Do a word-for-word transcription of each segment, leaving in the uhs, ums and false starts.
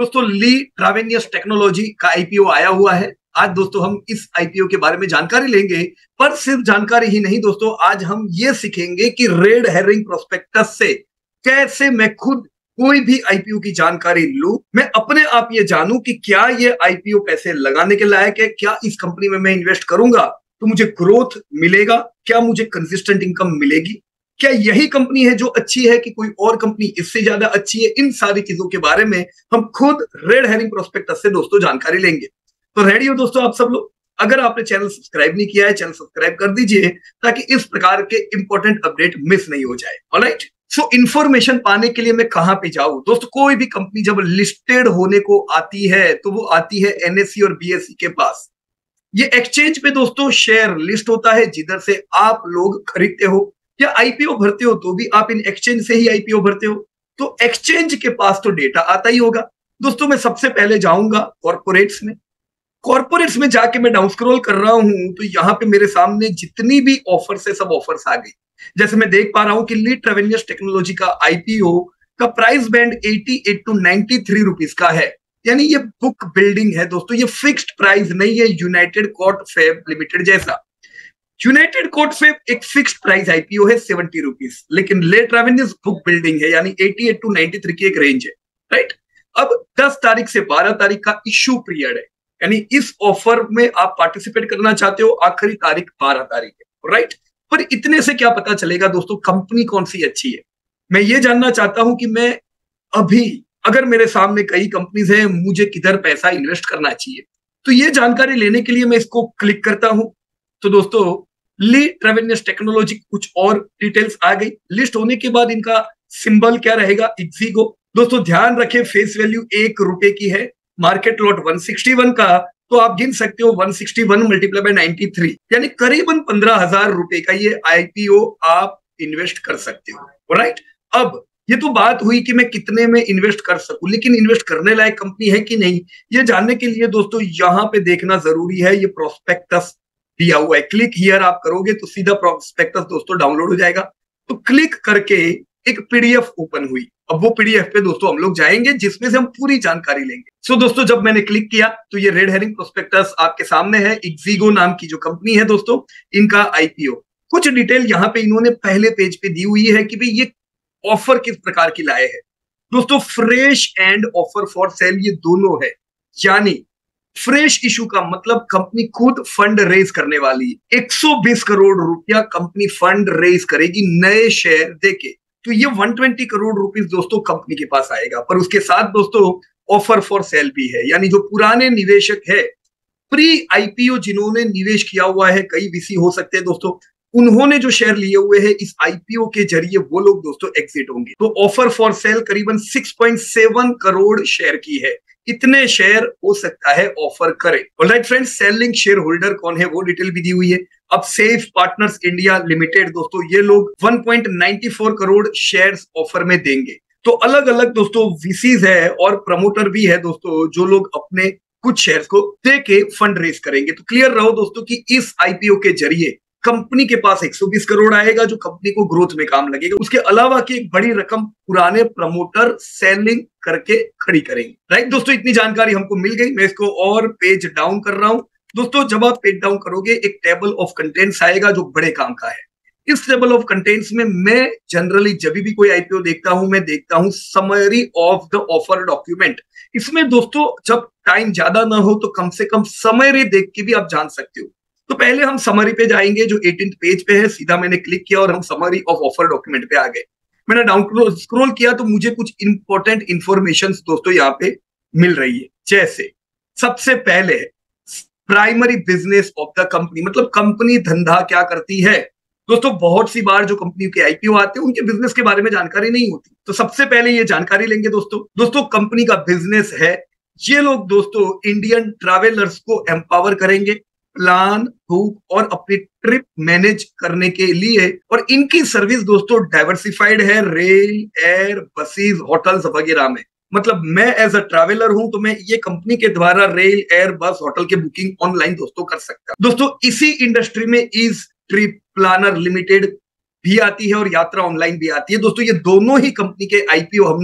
दोस्तों ली Travenues technology का IPO आया हुआ है। आज दोस्तों हम इस आईपीओ के बारे में जानकारी लेंगे, पर सिर्फ जानकारी ही नहीं दोस्तों, आज हम ये सीखेंगे कि रेड हेरिंग प्रोस्पेक्टस से कैसे मैं खुद कोई भी आईपीओ की जानकारी लूं, मैं अपने आप ये जानूं कि क्या ये आईपीओ पैसे लगाने के लायक है, क्या इस कंपनी में मैं इन्वेस्ट करूंगा तो मुझे ग्रोथ मिलेगा, क्या मुझे कंसिस्टेंट इनकम मिलेगी, क्या यही कंपनी है जो अच्छी है कि कोई और कंपनी इससे ज्यादा अच्छी है। इन सारी चीजों के बारे में हम खुद रेड हेरिंग प्रोस्पेक्टस से दोस्तों जानकारी लेंगे। तो रेडी हो दोस्तों आप सब लोग? अगर आपने चैनल सब्सक्राइब नहीं किया है, चैनल सब्सक्राइब कर दीजिए ताकि इस प्रकार के इंपॉर्टेंट अपडेट मिस नहीं हो जाए। ऑलराइट, सो इंफॉर्मेशन पाने के लिए मैं कहां पे जाऊं दोस्तों? कोई भी कंपनी जब लिस्टेड होने को आती है तो वो आती है एनएससी और बीएसई के पास। ये एक्सचेंज पे दोस्तों शेयर लिस्ट होता है जिधर से आप लोग खरीदते हो या आईपीओ भरते हो, तो भी आप इन एक्सचेंज से ही आईपीओ भरते हो। तो एक्सचेंज के पास तो डेटा आता ही होगा दोस्तों। मैं सबसे पहले जाऊंगा कॉर्पोरेट्स में। कॉर्पोरेट्स में जाके मैं डाउन स्क्रॉल कर रहा हूं तो यहाँ पे मेरे सामने जितनी भी ऑफर्स है सब ऑफर्स आ गई। जैसे मैं देख पा रहा हूं कि ली ट्रावेनियस टेक्नोलॉजी का आईपीओ का प्राइस बैंड अठासी टू तिरानवे रुपीस का है, यानी ये बुक बिल्डिंग है दोस्तों, ये फिक्स्ड प्राइस नहीं है यूनाइटेड कोर्ट फैब लिमिटेड जैसा। यूनाइटेड कोर्ट फैब एक फिक्स्ड प्राइस आईपीओ है सेवेंटी रुपीस, लेकिन ले ट्रावेनियस बुक बिल्डिंग है, यानी अठासी टू तिरानवे की एक रेंज है। राइट, अब दस तारीख से बारह तारीख का इश्यू पीरियड है, यानी इस ऑफर में आप पार्टिसिपेट करना चाहते हो, आखिरी तारीख बारह तारीख है। राइट, पर इतने से क्या पता चलेगा दोस्तों कंपनी कौन सी अच्छी है? मैं ये जानना चाहता हूं कि मैं अभी अगर मेरे सामने कई कंपनीज हैं, मुझे किधर पैसा इन्वेस्ट करना चाहिए। तो ये जानकारी लेने के लिए मैं इसको क्लिक करता हूं तो दोस्तों ली ट्रावेनियस टेक्नोलॉजी कुछ और डिटेल्स आ गई। लिस्ट होने के बाद इनका सिंबल क्या रहेगा? इक्सिगो। दोस्तों ध्यान रखें फेस वैल्यू एक रुपए की है, मार्केट लॉट एक सौ इकसठ का, तो आप गिन सकते हो एक सौ इकसठ मल्टीप्लाई बाय तिरानवे, यानी करीबन पंद्रह हजार रुपए का ये आईपीओ आप इन्वेस्ट कर सकते हो। राइट, अब ये तो बात हुई कि मैं कितने में इन्वेस्ट कर सकूं, लेकिन इन्वेस्ट करने लायक कंपनी है कि नहीं ये जानने के लिए दोस्तों यहाँ पे देखना जरूरी है। ये प्रोस्पेक्टस दिया हुआ है, क्लिक हियर आप करोगे तो सीधा प्रोस्पेक्टस दोस्तों डाउनलोड हो जाएगा। तो क्लिक करके एक पीडीएफ ओपन हुई। अब वो पीडीएफ पे दोस्तों हम लोग जाएंगे जिसमें से हम पूरी जानकारी लेंगे। सो so, दोस्तों जब मैंने क्लिक किया तो ये रेड हेरिंग प्रोस्पेक्टस आपके सामने है। इक्सिगो नाम की जो कंपनी है दोस्तों, इनका आईपीओ, कुछ डिटेल यहाँ पे इन्होंने पहले पेज पे दी हुई है कि भाई ये ऑफर किस प्रकार की लाए हैं दोस्तों। Fresh and offer for sale ये दोनों है, यानी फ्रेश इशू का मतलब कंपनी खुद फंड रेज करने वाली है। एक सौ बीस करोड़ रुपया कंपनी फंड रेज करेगी नए शेयर देके, तो ये एक सौ बीस करोड़ रुपीस दोस्तों कंपनी के पास आएगा। पर उसके साथ दोस्तों ऑफर फॉर सेल भी है, यानी जो पुराने निवेशक है, प्री आईपीओ जिन्होंने निवेश किया हुआ है, कई वीसी हो सकते हैं दोस्तों, उन्होंने जो शेयर लिए हुए हैं इस आईपीओ के जरिए वो लोग दोस्तों एग्जिट होंगे। तो ऑफर फॉर सेल करीबन छह पॉइंट सात करोड़ शेयर की है, इतने शेयर हो सकता है ऑफर करे। Alright friends, selling shareholder कौन है वो डिटेल भी दी हुई है। अब सेफ पार्टनर्स इंडिया लिमिटेड दोस्तों, ये लोग एक पॉइंट नौ चार करोड़ शेयर्स ऑफर में देंगे। तो अलग अलग दोस्तों वीसीज है और प्रमोटर भी है दोस्तों, जो लोग अपने कुछ शेयर्स को दे के फंड रेज करेंगे। तो क्लियर रहो दोस्तों कि इस आईपीओ के जरिए कंपनी के पास एक सौ बीस करोड़ आएगा जो कंपनी को ग्रोथ में काम लगेगा। उसके अलावा की एक बड़ी रकम पुराने प्रमोटर सेलिंग करके खड़ी करेंगे। राइट दोस्तों, इतनी जानकारी हमको मिल गई। मैं इसको और पेज डाउन कर रहा हूं दोस्तों। जब आप पेज डाउन करोगे एक टेबल ऑफ कंटेंट्स आएगा जो बड़े काम का है। इस टेबल ऑफ कंटेंट्स में मैं जनरली जब भी कोई आईपीओ देखता हूं, मैं देखता हूं summary of the offer document. इसमें दोस्तों जब टाइम ज्यादा ना हो तो कम से कम समरी देख के भी आप जान सकते हो। तो पहले हम समरी पे जाएंगे जो अठारहवें पेज पे है, सीधा मैंने क्लिक किया और हम समरी ऑफ ऑफर डॉक्यूमेंट पे आ गए। मैंने डाउन स्क्रॉल किया तो मुझे कुछ इंपॉर्टेंट इंफॉर्मेशन दोस्तों यहाँ पे मिल रही है। जैसे सबसे पहले primary business of the company, मतलब कंपनी धंधा क्या करती है दोस्तों। बहुत सी बार जो कंपनी के आईपीओ आते हैं उनके बिजनेस के बारे में जानकारी नहीं होती, तो सबसे पहले ये जानकारी लेंगे दोस्तों। दोस्तों कंपनी का बिजनेस है, ये लोग दोस्तों इंडियन ट्रैवलर्स को एम्पावर करेंगे प्लान, बुक और अपनी ट्रिप मैनेज करने के लिए। और इनकी सर्विस दोस्तों डाइवर्सिफाइड है रेल, एयर, बसेस, होटल्स वगैरह में। मतलब मैं एज अ ट्रैवलर हूं तो मैं ये कंपनी के द्वारा रेल, एयर, बस, होटल के बुकिंग ऑनलाइन दोस्तों कर सकता हूं। दोस्तों इसी इंडस्ट्री में इज ट्रिप प्लानर लिमिटेड भी आती है और यात्रा ऑनलाइन भी आती है। दोस्तों ये दोनों ही कंपनी के आईपीओ हमने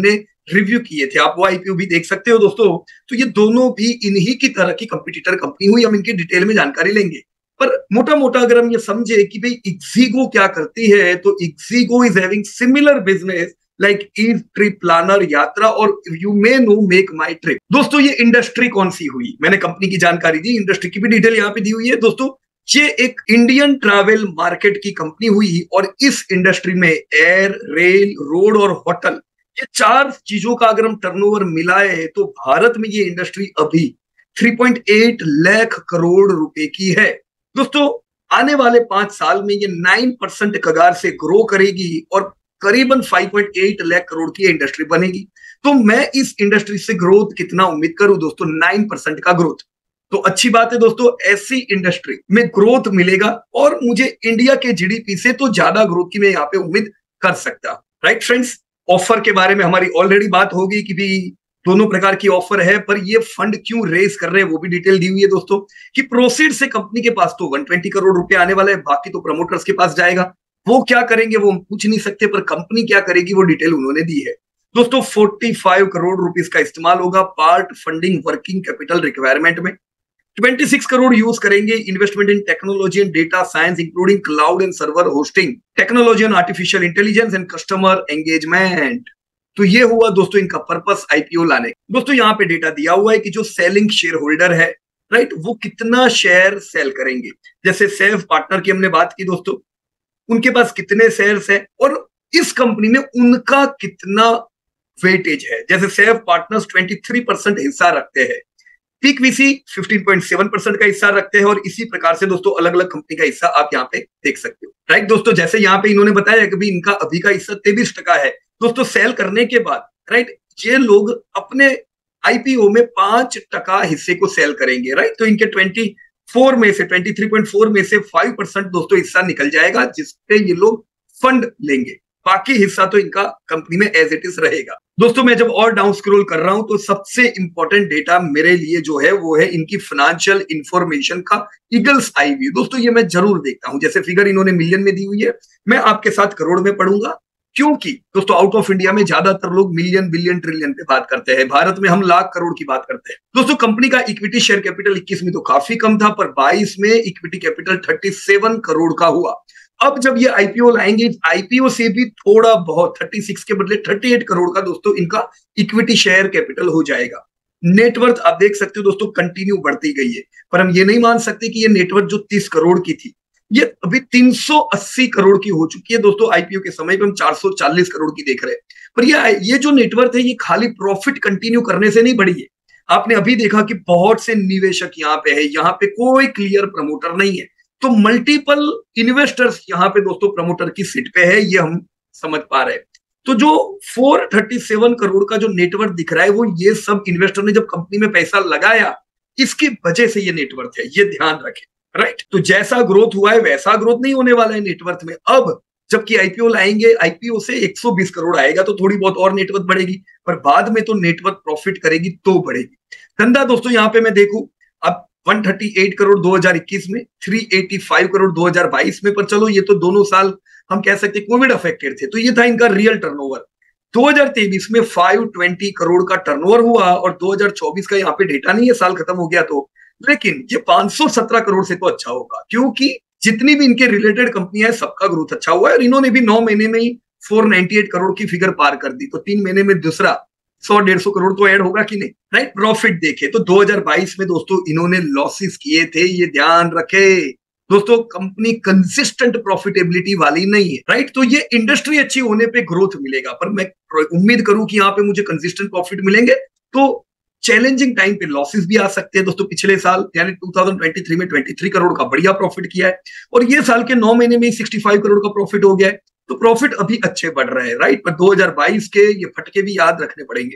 रिव्यू किए थे, आप वो आईपीओ भी देख सकते हो दोस्तों। तो ये दोनों भी इन्हीं की तरह की कंपटीटर कंपनी हुई, हम इनकी डिटेल में जानकारी लेंगे। पर मोटा मोटा अगर हम ये समझे कि भाई इक्सिगो क्या करती है, तो ixigo is having similar business like e trip planner, Yatra और you may know make my trip. दोस्तों ये इंडस्ट्री कौन सी हुई, मैंने कंपनी की जानकारी दी, इंडस्ट्री की भी डिटेल यहाँ पे दी हुई है दोस्तों। ये एक इंडियन ट्रैवल मार्केट की कंपनी हुई और इस इंडस्ट्री में एयर, रेल, रोड और होटल, ये चार चीजों का अगर हम टर्नओवर मिलाए तो भारत में ये इंडस्ट्री अभी तीन पॉइंट आठ लाख करोड़ रुपए की है दोस्तों। आने वाले पांच साल में ये नौ परसेंट कगार से ग्रो करेगी और करीबन पाँच पॉइंट आठ लाख करोड़ की इंडस्ट्री बनेगी। तो मैं इस इंडस्ट्री से ग्रोथ कितना उम्मीद करूं दोस्तों, नौ परसेंट का ग्रोथ। तो अच्छी बात है दोस्तों, ऐसी इंडस्ट्री में ग्रोथ मिलेगा और मुझे इंडिया के जीडीपी से तो ज्यादा ग्रोथ की मैं यहाँ पे उम्मीद कर सकता। राइट फ्रेंड्स, ऑफर के बारे में हमारी ऑलरेडी बात होगी कि भी दोनों प्रकार की ऑफर है, पर ये फंड क्यों रेज कर रहे हैं वो भी डिटेल दी हुई है दोस्तों। कि प्रोसीड से कंपनी के पास तो एक सौ बीस करोड़ रुपए आने वाला है, बाकी तो प्रमोटर्स के पास जाएगा। वो क्या करेंगे वो हम पूछ नहीं सकते, पर कंपनी क्या करेगी वो डिटेल उन्होंने दी है दोस्तों। पैंतालीस करोड़ रुपीस का इस्तेमाल होगा part funding working capital requirement में। छब्बीस करोड़ यूज करेंगे investment in technology and data science including cloud and server hosting, technology and artificial intelligence and customer engagement. तो ये हुआ दोस्तों इनका पर्पस आईपीओ लाने। दोस्तों यहाँ पे डेटा दिया हुआ है कि जो सेलिंग शेयर होल्डर है, राइट, वो कितना शेयर सेल करेंगे। जैसे सेव पार्टनर की हमने बात की दोस्तों, उनके पास कितने शेयर्स है और इस कंपनी में उनका कितना वेटेज है। जैसे सेव पार्टनर्स तेईस परसेंट हिस्सा रखते हैं, पीक वीसी पंद्रह पॉइंट सात परसेंट का हिस्सा रखते हैं और इसी प्रकार से दोस्तों अलग अलग कंपनी का हिस्सा आप यहाँ पे देख सकते हो। राइट दोस्तों, जैसे यहाँ पे इन्होंने बताया कि भी इनका अभी का हिस्सा तेईस टका है दोस्तों। सेल करने के बाद राइट ये लोग अपने आईपीओ में पांच टका हिस्से को सेल करेंगे। राइट, तो इनके चौबीस में से तेईस पॉइंट चार में से पाँच परसेंट दोस्तों हिस्सा निकल जाएगा, जिसपे ये लोग फंड लेंगे। बाकी हिस्सा तो इनका कंपनी में एज इट इज रहेगा। दोस्तों मैं जब और डाउन स्क्रॉल कर रहा हूं तो सबसे इंपॉर्टेंट डेटा मेरे लिए जो है वो है इनकी फाइनेंशियल इंफॉर्मेशन का ईगल्स आई व्यू। दोस्तों ये मैं जरूर देखता हूं, जैसे फिगर इन्होंने मिलियन में दी हुई है, मैं आपके साथ करोड़ में पढ़ूंगा, क्योंकि दोस्तों आउट ऑफ इंडिया में ज्यादातर लोग मिलियन बिलियन ट्रिलियन पे बात करते हैं, भारत में हम लाख करोड़ की बात करते हैं। दोस्तों कंपनी का इक्विटी शेयर कैपिटल इक्कीस में तो काफी कम था, पर बाईस में इक्विटी कैपिटल सैंतीस करोड़ का हुआ। अब जब ये आईपीओ लाएंगे, आईपीओ से भी थोड़ा बहुत छत्तीस के बदले अड़तीस करोड़ का दोस्तों इनका इक्विटी शेयर कैपिटल हो जाएगा। नेटवर्थ आप देख सकते हो दोस्तों कंटिन्यू बढ़ती गई है, पर हम ये नहीं मान सकते कि ये नेटवर्थ जो तीस करोड़ की थी ये अभी तीन सौ अस्सी करोड़ की हो चुकी है दोस्तों। आईपीओ के समय पे हम चार सौ चालीस करोड़ की देख रहे हैं, पर ये ये जो नेटवर्थ है ये खाली प्रॉफिट कंटिन्यू करने से नहीं बढ़ी है। आपने अभी देखा कि बहुत से निवेशक यहाँ पे है, यहाँ पे कोई क्लियर प्रमोटर नहीं है, तो मल्टीपल इन्वेस्टर्स यहाँ पे दोस्तों प्रमोटर की सीट पे है, ये हम समझ पा रहे हैं। तो जो चार सौ सैंतीस करोड़ का जो नेटवर्थ दिख रहा है वो ये सब इन्वेस्टर ने जब कंपनी में पैसा लगाया इसकी वजह से ये नेटवर्थ है, ये ध्यान रखें। राइट, तो जैसा ग्रोथ हुआ है वैसा ग्रोथ नहीं होने वाला है नेटवर्थ में। अब जबकि आईपीओ लाएंगे, आईपीओ से एक सौ बीस करोड़ आएगा तो थोड़ी बहुत और नेटवर्थ बढ़ेगी, पर बाद में तो नेटवर्थ प्रॉफिट करेगी तो बढ़ेगी। धंधा दोस्तों यहाँ पे मैं देखूं अब एक सौ अड़तीस करोड़ दो हज़ार इक्कीस में, तीन सौ पचासी करोड़ दो हज़ार बाईस में, पर चलो ये तो दोनों साल हम कह सकते कोविड अफेक्टेड थे, तो ये था इनका रियल टर्नओवर। दो हज़ार तेईस में पाँच सौ बीस करोड़ का टर्नओवर हुआ और दो हज़ार चौबीस का यहाँ पे डेटा नहीं है, साल खत्म हो गया तो, लेकिन ये पाँच सौ सत्रह करोड़ से तो अच्छा होगा, क्योंकि जितनी भी इनके रिलेटेड कंपनियां है सबका ग्रोथ अच्छा हुआ है और इन्होंने भी नौ महीने में ही चार सौ अट्ठानवे करोड़ की फिगर पार कर दी, तो तीन महीने में दूसरा सौ डेढ़ सौ करोड़ तो ऐड होगा कि नहीं। राइट, प्रॉफिट देखे तो दो हज़ार बाईस में दोस्तों इन्होंने लॉसेस किए थे, ये ध्यान रखे दोस्तों। कंपनी कंसिस्टेंट प्रॉफिटेबिलिटी वाली नहीं है। राइट, तो ये इंडस्ट्री अच्छी होने पे ग्रोथ मिलेगा, पर मैं उम्मीद करूं कि यहाँ पे मुझे कंसिस्टेंट प्रॉफिट मिलेंगे, तो चैलेंजिंग टाइम पे लॉसेस भी आ सकते हैं दोस्तों। पिछले साल यानी दो हज़ार तेईस में तेईस करोड़ का बढ़िया प्रॉफिट किया है और ये साल के नौ महीने में पैंसठ करोड़ का प्रॉफिट हो गया है, तो प्रॉफिट अभी अच्छे बढ़ रहे हैं। राइट, पर दो हज़ार बाईस के ये फटके भी याद रखने पड़ेंगे।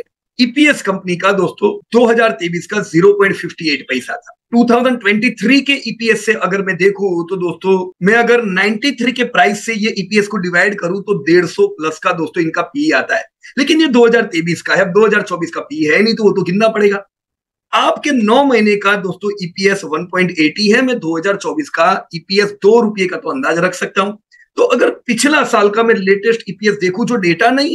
ईपीएस कंपनी का दोस्तों दो हज़ार तेईस का ज़ीरो पॉइंट फाइव एट पैसा था। दो हज़ार तेईस के ईपीएस से अगर मैं देखूं तो दोस्तों मैं अगर तिरानवे के प्राइस से ये ईपीएस को डिवाइड करूं तो डेढ़ सौ प्लस का दोस्तों इनका पी आता है, लेकिन ये दो हज़ार तेईस का है, अब दो हज़ार चौबीस का पी है नहीं, तो वो तो गिनना पड़ेगा। आपके नौ महीने का दोस्तों ईपीएस एक पॉइंट आठ ही है, मैं दो हज़ार चौबीस का ईपीएस दो रुपए का तो अंदाजा रख सकता हूं। तो अगर पिछला साल का मैं लेटेस्ट ईपीएस देखूं जो डेटा नहीं है,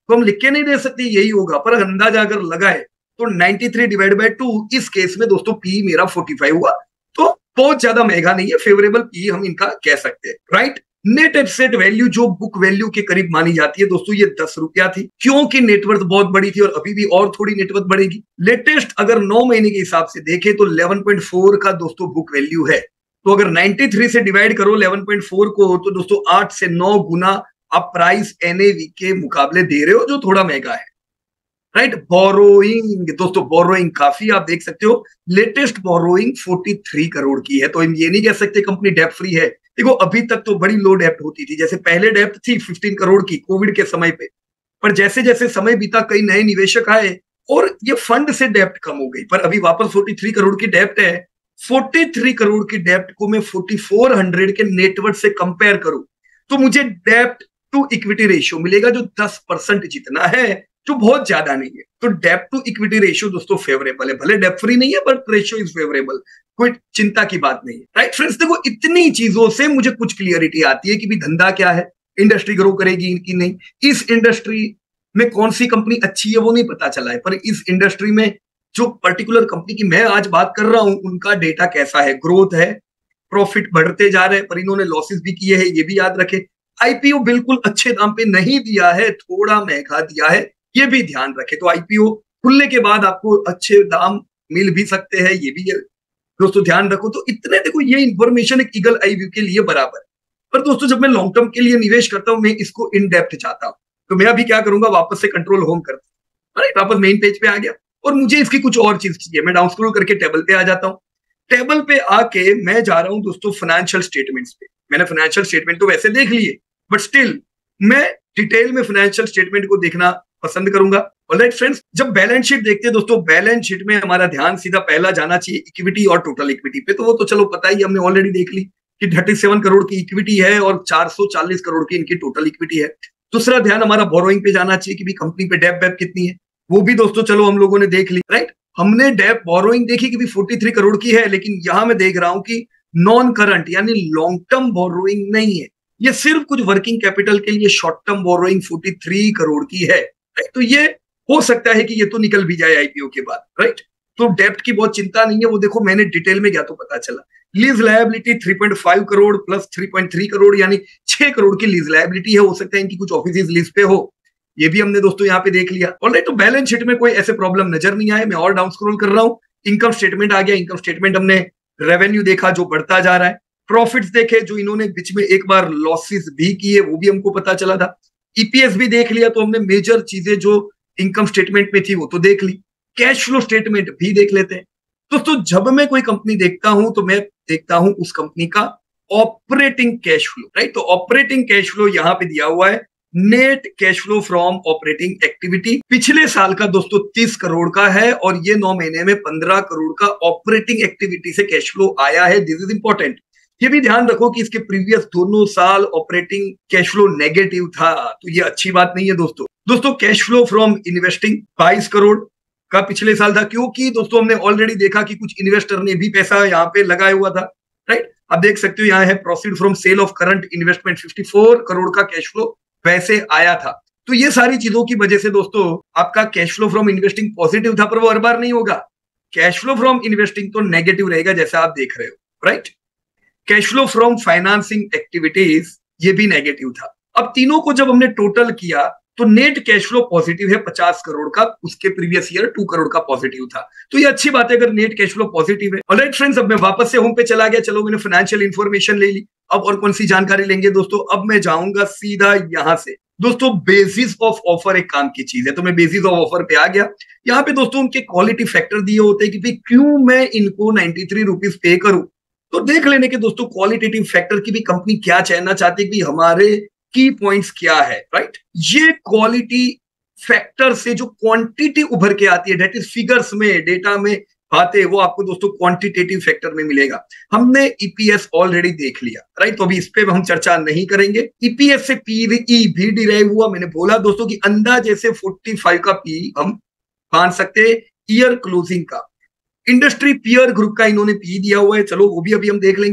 तो हम लिख के नहीं दे सकते यही होगा, पर अंदाजा अगर लगाए तो तिरानवे डिवाइड बाय टू, इस केस में दोस्तों पी मेरा पैंतालीस हुआ, तो बहुत ज्यादा महंगा नहीं है, फेवरेबल पी हम इनका कह सकते हैं, राइट। नेट एसेट वैल्यू जो बुक वैल्यू के करीब मानी जाती है दोस्तों, ये दस रुपया थी, क्योंकि नेटवर्थ बहुत बड़ी थी और अभी भी और थोड़ी नेटवर्थ बढ़ेगी। लेटेस्ट अगर नौ महीने के हिसाब से देखें तो ग्यारह पॉइंट चार का दोस्तों बुक वैल्यू है, तो अगर तिरानवे से डिवाइड करो ग्यारह पॉइंट चार को, तो दोस्तों आठ से नौ गुना आप प्राइस एनएवी के मुकाबले दे रहे हो, जो थोड़ा महंगा है, राइट। बोरोइंग दोस्तों, बोरोइंग काफी आप देख सकते हो, लेटेस्ट बोरोइंग तैंतालीस करोड़ की है, तो हम ये नहीं कह सकते कंपनी डेप्ट फ्री है। देखो अभी तक तो बड़ी लो डेप्ट होती थी, जैसे पहले डेप्ट थी पंद्रह करोड़ की कोविड के समय पे, पर जैसे जैसे समय बीता कई नए निवेशक आए और ये फंड से डेप्ट कम हो गई, पर अभी वापस तैंतालीस करोड़ की डेप्ट है। तैंतालीस करोड़ की डेप्ट को मैं चौवालीस सौ के नेटवर्थ से कंपेयर करूं तो मुझे डेप्ट टू इक्विटी रेशियो मिलेगा जो दस परसेंट जितना है, जो बहुत ज्यादा नहीं है। तो डेप्ट टू इक्विटी रेशियो दोस्तों फेवरेबल है, भले डेप्ट फ्री नहीं है बट रेशियो इज फेवरेबल, कोई चिंता की बात नहीं है, राइट फ्रेंड्स। देखो इतनी चीजों से मुझे कुछ क्लियरिटी आती है कि भी धंधा क्या है, इंडस्ट्री ग्रो करेगी कि नहीं, इस इंडस्ट्री में कौन सी कंपनी अच्छी है वो नहीं पता चला है, पर इस इंडस्ट्री में जो पर्टिकुलर कंपनी की मैं आज बात कर रहा हूं उनका डेटा कैसा है, ग्रोथ है, प्रॉफिट बढ़ते जा रहे हैं, पर इन्होंने लॉसेस भी किए हैं, ये भी याद रखे। आईपीओ बिल्कुल अच्छे दाम पे नहीं दिया है, थोड़ा महंगा दिया है, ये भी ध्यान रखे। तो आईपीओ खुलने के बाद आपको अच्छे दाम मिल भी सकते हैं, ये भी दोस्तों ध्यान रखो। तो इतने देखो ये इंफॉर्मेशन एक ईगल आई व्यू के लिए बराबर है, पर दोस्तों जब मैं लॉन्ग टर्म के लिए निवेश करता हूं मैं इसको इन डेप्थ चाहता हूं, तो मैं अभी क्या करूंगा, वापस से कंट्रोल होम करता हूं, वापस मेन पेज पे आ गया और मुझे इसकी कुछ और चीज चाहिए, मैं डाउन स्क्रॉल करके टेबल पे आ जाता हूँ। टेबल पे आके मैं जा रहा हूं दोस्तों फाइनेंशियल स्टेटमेंट्स पे। मैंने फाइनेंशियल स्टेटमेंट तो वैसे देख लिए, बट स्टिल मैं डिटेल में फाइनेंशियल स्टेटमेंट को देखना पसंद करूंगा। ऑलराइट फ्रेंड्स, जब बैलेंस शीट देखते हैं दोस्तों, बैलेंस शीट में हमारा ध्यान सीधा पहला जाना चाहिए इक्विटी और टोटल इक्विटी पे, तो वो तो चलो पता ही, हमने ऑलरेडी देख ली कि सैंतीस करोड़ की इक्विटी है और चार सौ चालीस करोड़ की इनकी टोटल इक्विटी है। दूसरा ध्यान हमारा बोरोइंग पे जाना चाहिए कि भी कंपनी पे डेप वेप कितनी है, वो भी दोस्तों चलो हम लोगों ने देख ली, राइट। हमने डेप बोरोइंग देखी कि भी तैंतालीस करोड़ की है, लेकिन यहां मैं देख रहा हूं कि नॉन करंट यानी लॉन्ग टर्म बोरोइंग नहीं है, ये सिर्फ कुछ वर्किंग कैपिटल के लिए शॉर्ट टर्म बोरोइंग तैंतालीस करोड़ की है, राइट। तो ये हो सकता है कि ये तो निकल भी जाए आईपीओ के बाद, राइट। तो डेप्ट की बहुत चिंता नहीं है, वो देखो मैंने डिटेल में गया तो पता चला। लीज लायबिलिटी तीन पॉइंट पाँच करोड़ प्लस तीन पॉइंट तीन करोड़ यानी छह करोड़ की लीज लायबिलिटी है, हो सकता है इनकी कुछ ऑफिस लीज पे हो, ये भी हमने दोस्तों यहाँ पे देख लिया। ऑलराइट, तो बैलेंस शीट में कोई ऐसे प्रॉब्लम नजर नहीं आए। मैं और डाउन स्क्रॉल कर रहा हूँ, इनकम स्टेटमेंट आ गया। इनकम स्टेटमेंट हमने रेवेन्यू देखा जो बढ़ता जा रहा है, प्रॉफिट्स देखे जो इन्होंने बीच में एक बार लॉसेस भी किए वो भी हमको पता चला था, ईपीएस भी देख लिया। तो हमने मेजर चीजें जो इनकम स्टेटमेंट में थी वो तो देख ली, कैश फ्लो स्टेटमेंट भी देख लेते हैं। दोस्तों जब मैं कोई कंपनी देखता हूं तो मैं देखता हूं उस कंपनी का ऑपरेटिंग कैश फ्लो, राइट। तो ऑपरेटिंग कैश फ्लो यहां पे दिया हुआ है, net cash flow from operating activity पिछले साल का दोस्तों तीस करोड़ का है और ये नौ महीने में पंद्रह करोड़ का ऑपरेटिंग एक्टिविटी से कैश फ्लो आया है। दिस इज इंपॉर्टेंट, ये भी ध्यान रखो कि इसके प्रीवियस दोनों साल ऑपरेटिंग कैश फ्लो नेगेटिव था, तो ये अच्छी बात नहीं है दोस्तों। दोस्तों कैश फ्लो फ्रॉम इन्वेस्टिंग बाईस करोड़ का पिछले साल था, क्योंकि दोस्तों हमने ऑलरेडी देखा कि कुछ इन्वेस्टर ने भी पैसा यहाँ पे लगाया हुआ था, राइट। आप देख सकते हो यहाँ है proceed from sale of current investment चौवन करोड़ का कैश फ्लो वैसे आया था। तो ये सारी चीजों की वजह से दोस्तों आपका cash flow from investing positive था, पर वो हर बार नहीं होगा। कैश फ्लो फ्रॉम इन्वेस्टिंग तो नेगेटिव रहेगा जैसा आप देख रहे हो, right. Cash flow from financing activities ये भी नेगेटिव था। अब तीनों को जब हमने टोटल किया तो नेट कैश फ्लो पॉजिटिव है पचास करोड़ का, उसके प्रीवियस ईयर दो करोड़ का पॉजिटिव था। तो ये अच्छी बात है अगर नेट कैश फ्लो पॉजिटिव है। ऑलराइट फ्रेंड्स, अब मैं वापस से होम पे चला गया। चलो मैंने फाइनेंशियल इंफॉर्मेशन ले ली, अब और कौन सी जानकारी लेंगे दोस्तों। अब मैं जाऊंगा सीधा यहां से दोस्तों बेसिस ऑफ ऑफर, एक काम की चीज है, तो मैं बेसिस ऑफ ऑफर पे आ गया। यहाँ पे दोस्तों उनके क्वालिटी फैक्टर दिए होते हैं कि भाई क्यों मैं इनको नाइन्टी थ्री रुपीज पे करूं। तो देख लेने के दोस्तों क्वालिटेटिव फैक्टर की भी कंपनी क्या कहना चाहती है कि हमारे की पॉइंट्स क्या है, राइट। ये क्वालिटी फैक्टर से जो क्वांटिटी उभर के आती है, दैट इज फिगर्स में, डेटा में बातें, वो आपको दोस्तों क्वांटिटेटिव फैक्टर में मिलेगा। हमने ईपीएस ऑलरेडी देख लिया, राइट। तो अभी इस पे हम चर्चा नहीं करेंगे। ईपीएस से पीई भी डिराइव हुआ। मैंने बोला दोस्तों कि अंदाजे से पैंतालीस का पी हम मान सकते हैं ईयर क्लोजिंग का। इंडस्ट्री पीयर ग्रुप का इन्होंने पी दिया हुआ है, चलो वो भी अभी हम देख लेंगे।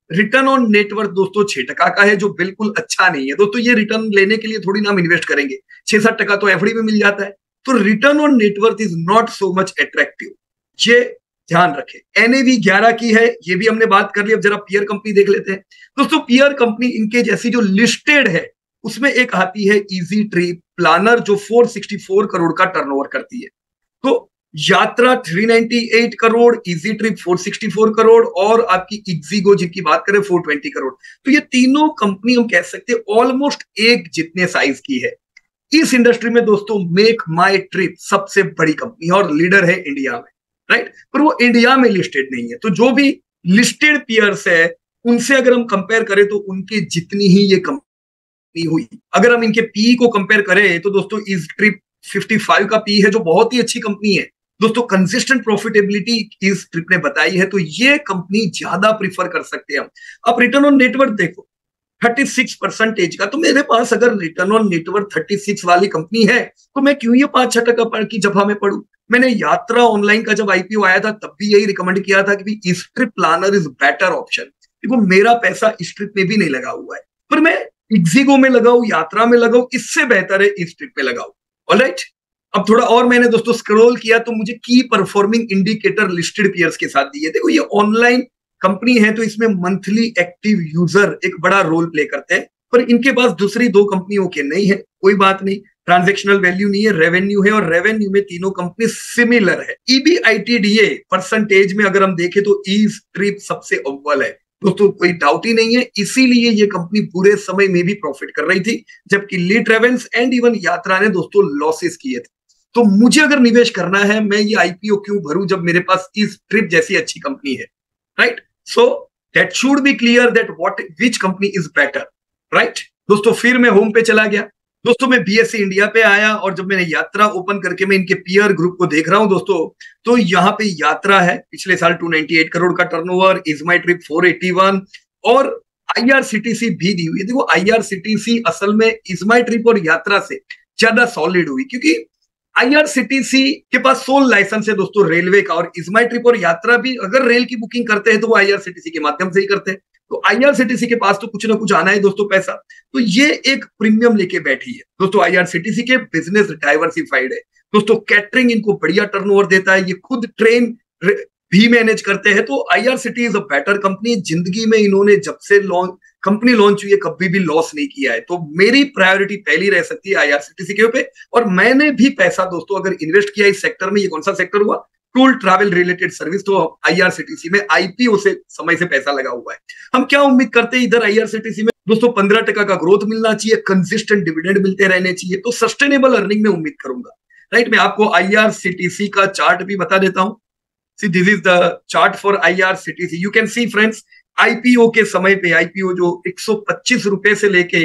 रिटर्न ऑन नेटवर्थ दोस्तों छह टका का है, जो बिल्कुल अच्छा नहीं है दोस्तों। ये रिटर्न लेने के लिए थोड़ी ना हम इन्वेस्ट करेंगे, छह सात टका तो एफडी में मिल जाता है। तो return on net worth is not so much attractive, ये ध्यान रखें। एनएवी ग्यारह की है, ये भी हमने बात कर ली। अब जरा पीयर कंपनी देख लेते हैं दोस्तों। पीयर कंपनी इनके जैसी जो लिस्टेड है उसमें एक आती है इजी ट्रिप प्लानर, जो चार सौ चौंसठ करोड़ का टर्नओवर करती है। तो यात्रा तीन सौ अट्ठानवे करोड़, इजी ट्रिप चार सौ चौंसठ करोड़ और आपकी इक्सिगो जिनकी बात करें चार सौ बीस करोड़। तो ये तीनों कंपनी हम कह सकते हैं ऑलमोस्ट एक जितने साइज की है। इस इंडस्ट्री में दोस्तों मेक माई ट्रिप सबसे बड़ी कंपनी है और लीडर है इंडिया में, राइट। पर वो इंडिया में लिस्टेड नहीं है। तो जो भी लिस्टेड पीयर्स है उनसे अगर हम कंपेयर करें तो उनके जितनी ही ये कंपनी हुई। अगर हम इनके पी को कंपेयर करें तो दोस्तों इस ट्रिप पचपन का पी है, जो बहुत ही अच्छी कंपनी है दोस्तों। कंसिस्टेंट प्रॉफिटेबिलिटी इस ट्रिप ने बताई है, तो ये कंपनी ज्यादा प्रीफर कर सकते हैं हम। अब रिटर्न ऑन नेटवर्थ देखो छत्तीस परसेंटेज का, तो मेरे पास अगर रिटर्न ऑन नेटवर्थ छत्तीस वाली कंपनी है तो मैं क्यों ये पांच छह टका पर की जगह में पढ़ूं। मैंने यात्रा ऑनलाइन का जब आईपीओ आया था तब भी यही रिकमेंड किया था कि इस trip planner is better option. देखो मेरा पैसा इस ट्रिप में भी नहीं लगा हुआ है, पर मैं इक्सिगो में लगाऊं, यात्रा में लगाऊं, इससे बेहतर है इस ट्रिप में लगाऊं। ऑलराइट, अब थोड़ा और मैंने दोस्तों स्क्रॉल किया तो मुझे की परफॉर्मिंग इंडिकेटर लिस्टेड पीयर्स के साथ दिए। देखो ये ऑनलाइन कंपनी है तो इसमें मंथली एक्टिव यूजर एक बड़ा रोल प्ले करते हैं, पर इनके पास दूसरी दो कंपनियों के नहीं है। कोई बात नहीं, ट्रांजैक्शनल वैल्यू नहीं है, रेवेन्यू है, और रेवेन्यू में तीनों कंपनी सिमिलर है। ईबीआईटीडीए परसेंटेज में अगर हम देखें तो ई ट्रिप सबसे अव्वल है दोस्तों, कोई डाउट ही नहीं है। इसीलिए ये कंपनी पूरे समय में भी प्रॉफिट कर रही थी, जबकि ली ट्रेवल्स एंड इवन यात्रा ने दोस्तों लॉसेस किए थे। तो मुझे अगर निवेश करना है, मैं ये आईपीओ क्यों भरूं जब मेरे पास इस ट्रिप जैसी अच्छी कंपनी है, right. So that should be clear that what which company is better, right दोस्तों। फिर मैं होम पे चला गया दोस्तों, मैं बीएससी इंडिया पे आया और जब मैंने यात्रा ओपन करके मैं इनके पीयर ग्रुप को देख रहा हूं दोस्तों, तो यहाँ पे यात्रा है पिछले साल दो सौ अट्ठानवे करोड़ का टर्नओवर, इज माई ट्रिप चार सौ इक्यासी और आईआरसीटीसी भी दी हुई है। देखो आईआरसीटीसी असल में इज माई ट्रिप और यात्रा से ज्यादा सॉलिड हुई, क्योंकि आईआरसीटीसी के पास सोल लाइसेंस है दोस्तों रेलवे का, और इज माई ट्रिप और यात्रा भी अगर रेल की बुकिंग करते हैं तो वो आईआरसीटीसी के माध्यम से ही करते हैं। तो आईआरसीटीसी के पास तो कुछ ना कुछ आना है दोस्तों पैसा, तो ये एक प्रीमियम लेके बैठी है दोस्तों। आईआरसीटीसी के बिजनेस डाइवर्सिफाइड है दोस्तों, कैटरिंग इनको बढ़िया टर्नओवर देता है, ये खुद ट्रेन भी मैनेज करते हैं। तो IRCT is a better company. जिंदगी में इन्होंने जब से लॉन्च कंपनी लॉन्च हुई है कभी भी लॉस नहीं किया है, तो मेरी प्रायोरिटी पहली रह सकती है आईआरसीटीसी के ऊपर। और मैंने भी पैसा दोस्तों अगर इन्वेस्ट किया इस सेक्टर में, ये कौन सा सेक्टर हुआ, टूल ट्रैवल रिलेटेड सर्विस, तो आईआरसीटीसी में आईपीओ से समय से पैसा लगा हुआ है। हम क्या उम्मीद करते हैं इधर आईआरसीटीसी में दोस्तों पंद्रह टका का ग्रोथ मिलना चाहिए, कंसिस्टेंट डिविडेंड मिलते रहने चाहिए, तो सस्टेनेबल अर्निंग में उम्मीद करूंगा, राइट। मैं आपको आईआरसीटीसी का चार्ट भी बता देता हूं। See this is the chart for IRCTC. You can see friends, IPO के समय पे आईपीओ जो एक सौ पच्चीस रुपए से लेके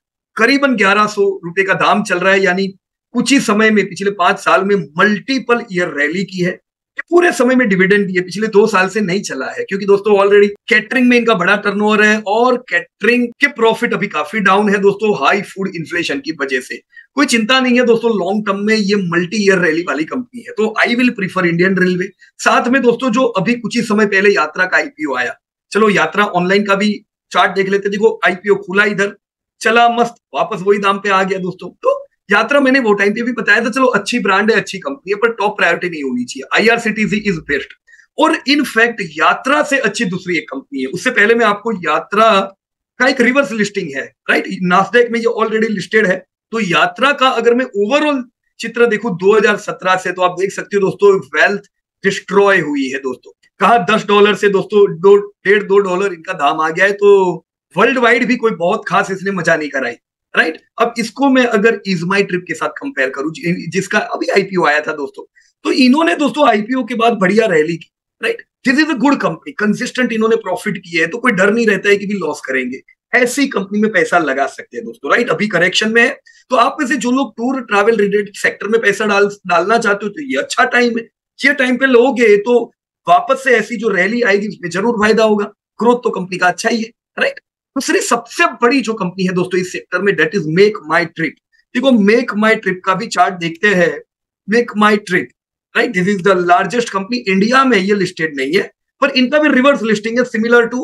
करीबन ग्यारह सौ रुपए का दाम चल रहा है, यानी कुछ ही समय में पिछले पांच साल में मल्टीपल ईयर रैली की है। पूरे समय में डिविडेंड दिए, पिछले दो साल से नहीं चला है, क्योंकि दोस्तों ऑलरेडी कैटरिंग में इनका बड़ा टर्नओवर है और कैटरिंग के प्रॉफिट अभी काफी डाउन है दोस्तों, हाई फूड इन्फ्लेशन की वजह से। कोई चिंता नहीं है दोस्तों, लॉन्ग टर्म में ये मल्टी ईयर रैली वाली कंपनी है, तो I will prefer Indian Railway. साथ में दोस्तों जो अभी कुछ ही समय पहले यात्रा का आईपीओ आया, चलो यात्रा ऑनलाइन का भी चार्ट देख लेते। देखो आईपीओ खुला इधर, चला मस्त, वापस वही दाम पे आ गया दोस्तों। तो यात्रा मैंने वो टाइम पे भी बताया था, चलो अच्छी ब्रांड है, अच्छी कंपनी है, पर टॉप प्रायोरिटी नहीं होनी चाहिए। आईआरसीटीसी इज बेस्ट, और इनफैक्ट यात्रा से अच्छी दूसरी एक कंपनी है। उससे पहले मैं आपको यात्रा का एक रिवर्स लिस्टिंग है, राइट, नास्डैक में ये ऑलरेडी लिस्टेड है। तो यात्रा का अगर मैं ओवरऑल चित्र देखूं दो हज़ार सत्रह से, तो आप देख सकते हो दोस्तों वेल्थ डिस्ट्रॉय हुई है दोस्तों। कहा दस डॉलर से दोस्तों दो डेढ़ दो डॉलर इनका दाम आ गया है, तो वर्ल्ड वाइड भी कोई बहुत खास इसने मजा नहीं कराई, राइट। अब इसको मैं अगर इज माई ट्रिप के साथ कंपेयर करूं, जिसका अभी आईपीओ आया था दोस्तों, तो इन्होंने दोस्तों आईपीओ के बाद बढ़िया रैली की, right. This is a good company, consistent इन्होंने प्रॉफिट किया है, तो कोई डर नहीं रहता है कि भी लॉस करेंगे। ऐसी कंपनी में पैसा लगा सकते हैं दोस्तों, राइट। अभी करेक्शन में है, तो आप में से जो लोग टूर ट्रैवल रिलेटेड सेक्टर में पैसा डाल डालना चाहते हो, तो ये अच्छा टाइम है। ये टाइम पे लोगे तो वापस से ऐसी जो रैली आएगी उसमें जरूर फायदा होगा। ग्रोथ तो कंपनी का अच्छा ही है, राइट। दूसरी सबसे बड़ी जो कंपनी है दोस्तों इस सेक्टर में, that is Make my Trip. देखो मेक माई ट्रिप का भी चार्ट देखते हैं। Make my Trip, right, this is the largest company India में, ये लिस्टेड नहीं है, पर इनका भी रिवर्स लिस्टिंग है सिमिलर टू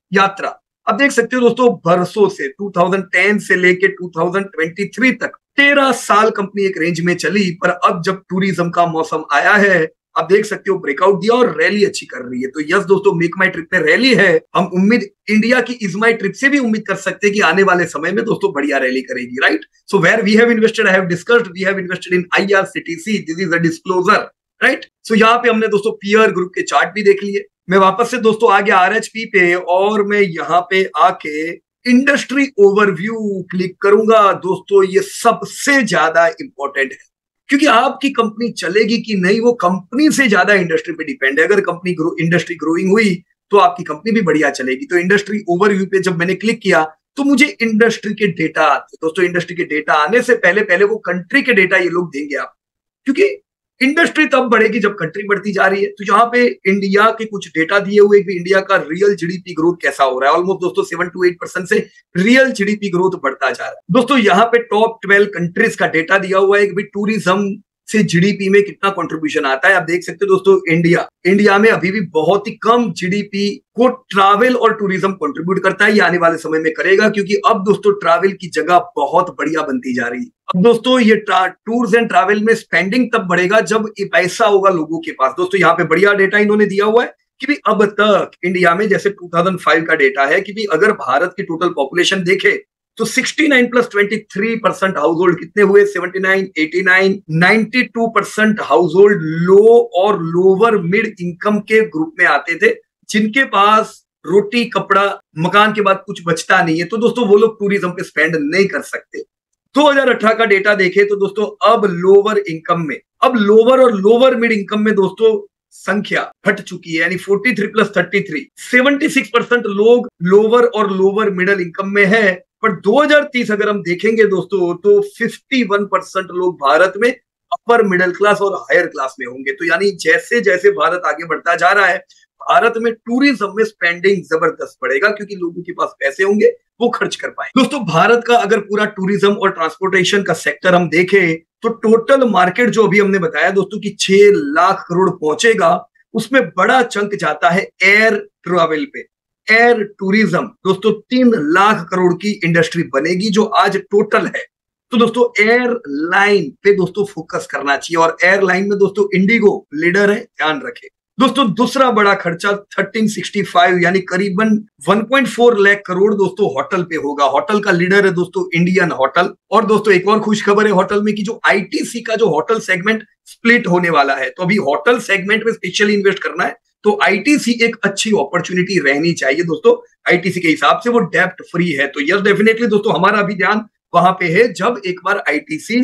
यात्रा। अब देख सकते हो दोस्तों, बरसों से दो हज़ार दस से लेके दो हज़ार तेईस तक तेरह साल कंपनी एक रेंज में चली, पर अब जब टूरिज्म का मौसम आया है, आप देख सकते हो ब्रेकआउट दिया और रैली अच्छी कर रही है। तो यस दोस्तों, मेक माई ट्रिप में रैली है। हम उम्मीद इंडिया की इज माई ट्रिप से भी उम्मीद कर सकते हैं कि आने वाले समय में दोस्तों बढ़िया रैली करेगी, right. So where we have invested, I have discussed, we have invested in IRCTC, this is a disclosure, right. सो यहाँ पे हमने दोस्तों पीयर ग्रुप के चार्ट भी देख लिए। मैं वापस से दोस्तों आ गया आरएचपी पे, और मैं यहाँ पे आके इंडस्ट्री ओवरव्यू क्लिक करूंगा। दोस्तों ये सबसे ज्यादा इंपॉर्टेंट है, क्योंकि आपकी कंपनी चलेगी कि नहीं वो कंपनी से ज्यादा इंडस्ट्री पे डिपेंड है। अगर कंपनी ग्रो, इंडस्ट्री ग्रोइंग हुई तो आपकी कंपनी भी बढ़िया चलेगी। तो इंडस्ट्री ओवरव्यू पे जब मैंने क्लिक किया तो मुझे इंडस्ट्री के डेटा आते। दोस्तों इंडस्ट्री के डेटा आने से पहले पहले वो कंट्री के डेटा ये लोग देंगे आप, क्योंकि इंडस्ट्री तब बढ़ेगी जब कंट्री बढ़ती जा रही है। तो यहाँ पे इंडिया के कुछ डेटा दिए हुए कि इंडिया का रियल जीडीपी ग्रोथ कैसा हो रहा है। ऑलमोस्ट दोस्तों सेवन टू एट परसेंट से रियल जीडीपी ग्रोथ बढ़ता जा रहा है। दोस्तों यहाँ पे टॉप ट्वेल्व कंट्रीज का डेटा दिया हुआ है कि भाई टूरिज्म से जीडीपी में कितना कंट्रीब्यूशन आता है। आप देख सकते हो दोस्तों, इंडिया इंडिया में अभी भी बहुत ही कम जीडीपी को ट्रैवल और टूरिज्म कंट्रीब्यूट करता है। ये आने वाले समय में करेगा, क्योंकि अब दोस्तों ट्रैवल की जगह बहुत बढ़िया बनती जा रही है। अब दोस्तों ये टूर्स एंड ट्रैवल में स्पेंडिंग तब बढ़ेगा जब ये पैसा होगा लोगों के पास। दोस्तों यहाँ पे बढ़िया डेटा इन्होंने दिया हुआ है कि भी अब तक इंडिया में, जैसे दो हज़ार पाँच का डेटा है कि भी अगर भारत की टोटल पॉपुलेशन देखे तो उनहत्तर प्लस तेईस परसेंट हाउस होल्ड कितने हुए, उन्यासी, नवासी, बानवे परसेंट हाउस होल्ड लो और लोअर मिड इनकम के ग्रुप में आते थे, जिनके पास रोटी कपड़ा मकान के बाद कुछ बचता नहीं है। तो दोस्तों वो लोग टूरिज्म पे स्पेंड नहीं कर सकते। दो हज़ार अठारह का डेटा देखे तो दोस्तों अब लोअर इनकम में, अब लोअर और लोअर मिड इनकम में दोस्तों संख्या घट चुकी है, यानी तैंतालीस प्लस तैंतीस, छिहत्तर परसेंट लोग लोअर और लोअर मिडिल इनकम में है। पर दो हज़ार तीस अगर हम देखेंगे दोस्तों तो इक्यावन परसेंट लोग भारत में अपर मिडिल क्लास और हायर क्लास में होंगे। तो यानी जैसे जैसे भारत आगे बढ़ता जा रहा है, भारत में टूरिज्म में स्पेंडिंग जबरदस्त बढ़ेगा, क्योंकि लोगों के पास पैसे होंगे, वो खर्च कर पाएंगे। दोस्तों भारत का अगर पूरा टूरिज्म और ट्रांसपोर्टेशन का सेक्टर हम देखें तो टोटल मार्केट जो अभी हमने बताया दोस्तों कि छह लाख करोड़ पहुंचेगा, उसमें बड़ा चंक जाता है एयर ट्रैवल पे। एयर टूरिज्म दोस्तों तीन लाख करोड़ की इंडस्ट्री बनेगी जो आज टोटल है। तो दोस्तों एयरलाइन पे दोस्तों फोकस करना चाहिए, और एयरलाइन में दोस्तों इंडिगो लीडर है, ध्यान रखें। दोस्तों दूसरा बड़ा खर्चा तेरह सौ पैंसठ यानी करीबन एक पॉइंट चार लाख करोड़ दोस्तों होटल पे होगा। होटल का लीडर है दोस्तों इंडियन होटल। और दोस्तों एक और खुश खबर है होटल में कि जो आईटीसी का जो होटल सेगमेंट स्प्लिट होने वाला है, तो अभी होटल सेगमेंट में स्पेशली इन्वेस्ट करना है तो आईटीसी एक अच्छी अपॉर्चुनिटी रहनी चाहिए दोस्तों। आईटीसी के हिसाब से वो डेब्ट फ्री है। तो यस डेफिनेटली दोस्तों हमारा भी ध्यान वहां पे है जब एक बार आईटीसी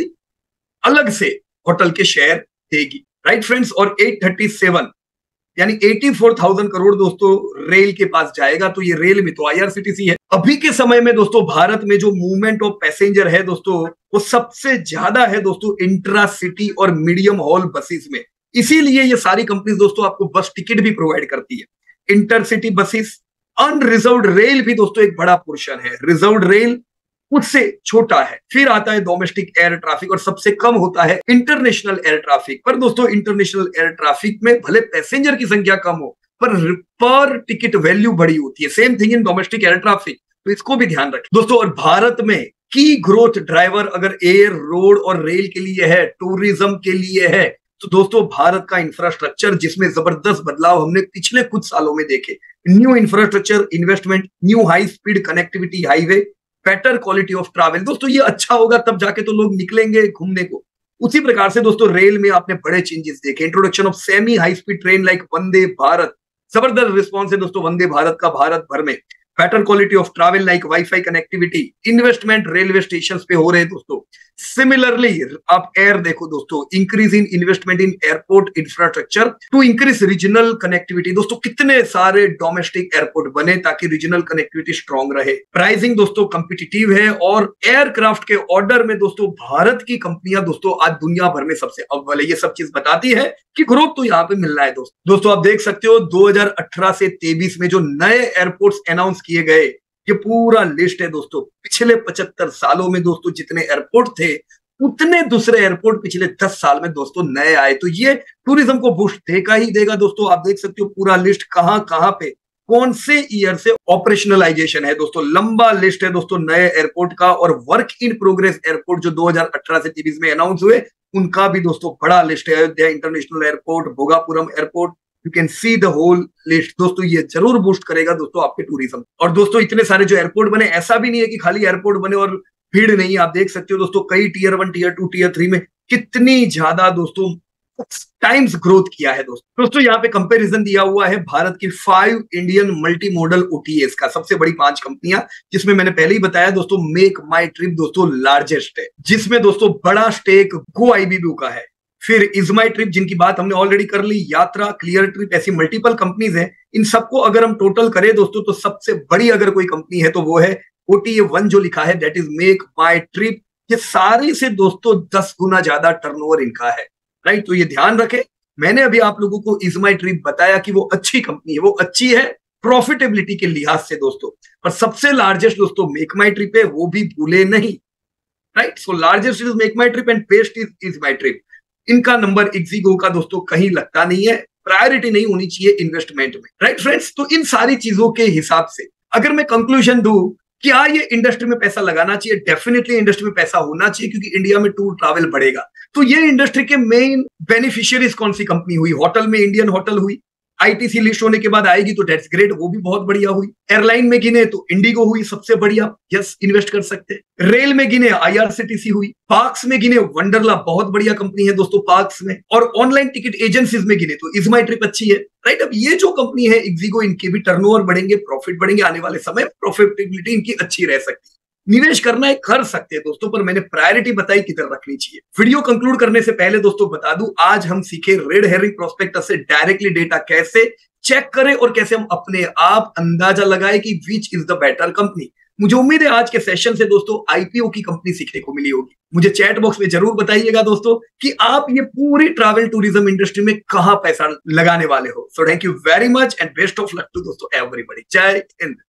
अलग से होटल के शेयर देगी, राइट फ्रेंड्स। और आठ सौ सैंतीस यानी चौरासी हज़ार करोड़ दोस्तों रेल के पास जाएगा। तो ये रेल में तो आईआरसीटीसी है। अभी के समय में दोस्तों भारत में जो मूवमेंट ऑफ पैसेंजर है दोस्तों वो सबसे ज्यादा है दोस्तों इंट्रा सिटी और मीडियम हॉल बसेस में। इसीलिए ये सारी कंपनीज दोस्तों आपको बस टिकट भी प्रोवाइड करती है। इंटरसिटी बसेस, अनरिजर्व्ड रेल भी दोस्तों एक बड़ा पोर्शन है, रिजर्व्ड रेल उससे छोटा है। फिर आता है डोमेस्टिक एयर ट्रैफिक और सबसे कम होता है इंटरनेशनल एयर ट्रैफिक। पर दोस्तों इंटरनेशनल एयर ट्रैफिक में भले पैसेंजर की संख्या कम हो पर पर टिकट वैल्यू बड़ी होती है। Same thing in domestic air traffic, तो इसको भी ध्यान रखें दोस्तों। और भारत में की ग्रोथ ड्राइवर अगर एयर, रोड और रेल के लिए है, टूरिज्म के लिए है, तो दोस्तों भारत का इंफ्रास्ट्रक्चर जिसमें जबरदस्त बदलाव हमने पिछले कुछ सालों में देखे, new infrastructure investment, new high speed connectivity highway, better quality of travel, दोस्तों ये अच्छा होगा तब जाके तो लोग निकलेंगे घूमने को। उसी प्रकार से दोस्तों रेल में आपने बड़े चेंजेस देखे, introduction of semi high speed train like Vande Bharat, जबरदस्त रिस्पॉन्स है दोस्तों वंदे भारत का भारत भर में। Better quality of travel like wifi connectivity, investment railway station पे हो रहे हैं दोस्तों। सिमिलरली आप एयर देखो दोस्तों, increase in investment in airport infrastructure to increase regional connectivity. दोस्तों कितने सारे डोमेस्टिक एयरपोर्ट बने ताकि रीजनल कनेक्टिविटी स्ट्रांग रहे। प्राइसिंग दोस्तों कॉम्पिटिटिव है और एयरक्राफ्ट के ऑर्डर में दोस्तों भारत की कंपनियां दोस्तों आज दुनिया भर में सबसे अव्वल है। ये सब चीज बताती है कि ग्रोथ तो यहाँ पे मिल रहा है दोस्तों। दोस्तों आप देख सकते हो दो हज़ार अठारह से तेईस में जो नए एयरपोर्ट्स अनाउंस किए गए, ये पूरा लिस्ट है दोस्तों। पिछले पचहत्तर सालों में दोस्तों जितने एयरपोर्ट थे उतने दूसरे एयरपोर्ट पिछले दस साल में दोस्तों नए आए। तो ये टूरिज्म को बूस्ट देगा ही देगा दोस्तों। आप देख सकते हो पूरा लिस्ट कहां कहां पे कौन से ईयर से ऑपरेशनलाइजेशन है दोस्तों। लंबा लिस्ट है दोस्तों नए एयरपोर्ट का, और वर्क इन प्रोग्रेस एयरपोर्ट जो दो हज़ार अठारह से तेईस में अनाउंस हुए उनका भी दोस्तों बड़ा लिस्ट है। Ayodhya international airport, Bhogapuram airport, you can see the whole list दोस्तों। ये जरूर बूस्ट करेगा दोस्तों आपके टूरिज्म। और दोस्तों इतने सारे जो एयरपोर्ट बने, ऐसा भी नहीं है कि खाली एयरपोर्ट बने और भीड़ नहीं। आप देख सकते हो दोस्तों कई tier one, tier two, tier three में कितनी ज्यादा दोस्तों टाइम्स ग्रोथ किया है दोस्तों। दोस्तों यहाँ पे कंपैरिजन दिया हुआ है भारत की five Indian multi modal OTS का, सबसे बड़ी पांच कंपनियां, जिसमें मैंने पहले ही बताया दोस्तों मेक माई ट्रिप दोस्तों लार्जेस्ट है, जिसमें दोस्तों बड़ा स्टेक गो आईबीबी का है। फिर इज माई ट्रिप जिनकी बात हमने ऑलरेडी कर ली, यात्रा, क्लियर ट्रिप, ऐसी मल्टीपल कंपनीज हैं। इन सबको अगर हम टोटल करें दोस्तों तो सबसे बड़ी अगर कोई कंपनी है तो वो है ओटीए वन जो लिखा है, that is Make my Trip. ये सारे से दोस्तों दस गुना ज्यादा टर्नओवर इनका है, राइट। तो ये ध्यान रखें, मैंने अभी आप लोगों को इज माई ट्रिप बताया कि वो अच्छी कंपनी है, वो अच्छी है प्रॉफिटेबिलिटी के लिहाज से दोस्तों, पर सबसे लार्जेस्ट दोस्तों मेक माई ट्रिप है, वो भी भूले नहीं, right. So largest is Make my Trip and best is Ease My Trip. इनका नंबर इक्सिगो का दोस्तों कहीं लगता नहीं है, प्रायोरिटी नहीं होनी चाहिए इन्वेस्टमेंट में, राइट फ्रेंड्स। तो इन सारी चीजों के हिसाब से अगर मैं कंक्लूजन दूं, क्या ये इंडस्ट्री में पैसा लगाना चाहिए? डेफिनेटली इंडस्ट्री में पैसा होना चाहिए, क्योंकि इंडिया में टूर ट्रैवल बढ़ेगा। तो ये इंडस्ट्री के मेन बेनिफिशियरीज कौन सी कंपनी हुई? होटल में इंडियन होटल हुई, आईटीसी लिस्ट होने के बाद आएगी तो दैट्स ग्रेट, वो भी बहुत बढ़िया हुई। एयरलाइन में गिने तो इंडिगो हुई सबसे बढ़िया, यस इन्वेस्ट कर सकते हैं। रेल में गिने आईआरसीटीसी हुई, पार्क्स में गिने वंडरला बहुत बढ़िया कंपनी है दोस्तों पार्क्स में, और ऑनलाइन टिकट एजेंसीज में गिने तो इज माई ट्रिप अच्छी है, राइट। अब ये जो कंपनी है इक्सिगो, इनके भी टर्नओवर बढ़ेंगे, प्रॉफिट बढ़ेंगे, आने वाले समय प्रॉफिटेबिलिटी इनकी अच्छी रह सकती है। निवेश करना है कर सकते हैं दोस्तों, पर मैंने प्रायोरिटी बताई किधर रखनी चाहिए। वीडियो कंक्लूड करने से पहले दोस्तों बता दूं, आज हम सीखे रेड हेरिंग प्रोस्पेक्टस से डायरेक्टली डेटा कैसे चेक करें और कैसे हम अपने आप अंदाजा लगाए कि which is the better company. मुझे उम्मीद है आज के सेशन से दोस्तों आईपीओ की कंपनी सीखने को मिली होगी। मुझे चैट बॉक्स में जरूर बताइएगा दोस्तों कि आप ये पूरी ट्रैवल टूरिज्म इंडस्ट्री में कहां पैसा लगाने वाले हो। So thank you very much and best of luck to दोस्तों एवरीबॉडी। जय हिंद।